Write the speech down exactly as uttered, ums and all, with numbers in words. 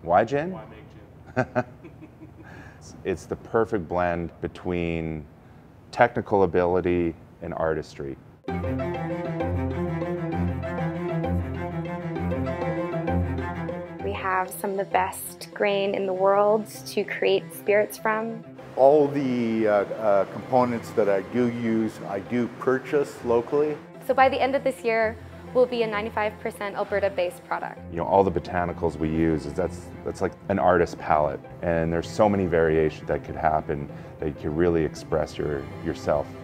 Why gin? Why make gin? It's the perfect blend between technical ability and artistry. We have some of the best grain in the world to create spirits from. All the uh, uh, components that I do use, I do purchase locally. So by the end of this year, we'll be a ninety-five percent Alberta-based product. You know, all the botanicals we use, is that's, that's like an artist palette. And there's so many variations that could happen that you can really express your, yourself.